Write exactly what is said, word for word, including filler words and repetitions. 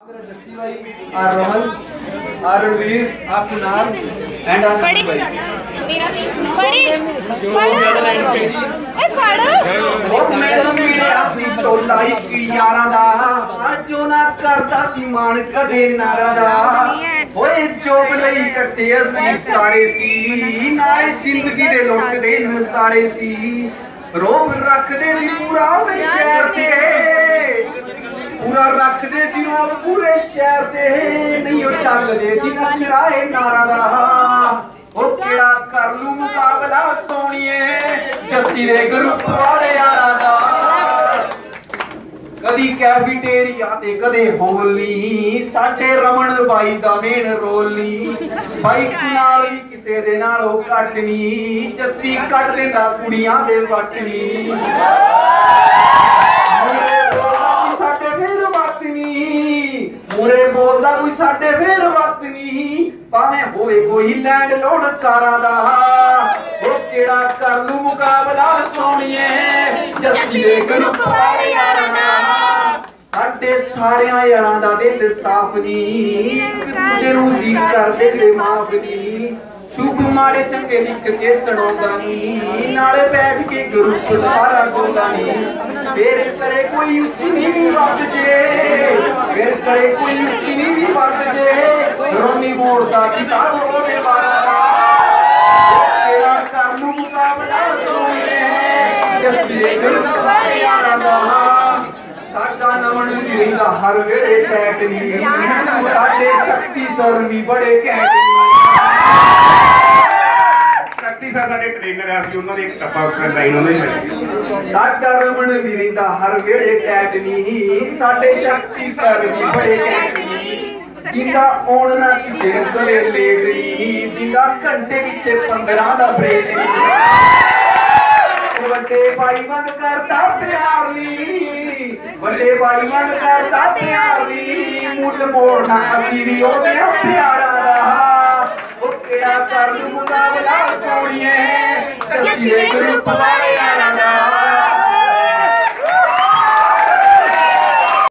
मेरा जस्सी भाई, आर रोहन, आर रणवीर, आर कुनाल एंड आर भाई। मेरा बड़ी ए फाड़ो और मैडम मेरा सी टोला एक यारां दा जो ना करदा सी मान कदे नारा दा ओए जोब लई कट्टे असी सारे सी नाए जिंदगी दे लुटदे नज़ारे सी रोब रखदे सी पूरा ओने शहर ते पूरा रखदे सी रोब पूरे शहर ते नहीं ओ चलदे सी ना किराए नारा दा ओ केड़ा कर लू मुकाबला सोनिए जस्सी दे ग्रुप वाले यारां दा कदी कैफेटेरिया ते कदे होली साडे रमन बाई दा मेन रोल नी बाई नाल भी किसे दे नालों घट नी जस्सी कट देंदा कुड़ियां दे वट नी मुरे बोलदा कोई साडे फिर वक्त नी भावें होवे कोई लैंड लोड कारां दा ओ केड़ा कर लू मुकाबला सोनिए जस्सी दे ग्रुप वाले यारां दा साडे सारियां यारां दा दिल साफ नी इक दूजे नूं जी कर दिंदे माफ नी शुभ माड़े चंगे लिख के सुणाउंदा नी नाले बैठ के ग्रुप सारा बोलदा नी फिर करे कोई उच्ची नीवी वध जे फिर करे कोई उच्ची नीवी वध जे रोनी मोड़दा किताब ओदे वाला तेरा कर लू मुकाबला सोनिए जस्सी दे ग्रुप वाले यारां दा साडा नमन भी रहिंदा हर वेले टैट नी साडे शक्ति सर भी बड़े घैंट शक्ति सर साडे ट्रेनर आ सी उन्हां दी एक टप्पा लाइन उन्हां दी लगी साडा रमन भी रहिंदा हर वेले टैट नी साडे शक्ति सर भी बड़े घैंट नी दिंदा आउण ना किसे कदे लेट नी दिंदा घंटे पिछे पंद्रह दा ब्रेक नी वड्डे भाई मंग करदा प्यार नी वड्डे भाई मंग करदा प्यार नी मुल मोड़ना असी भी ओदे प्यारां दा ओ केड़ा कर लू मुकाबला सोनिए जस्सी दे ग्रुप वाले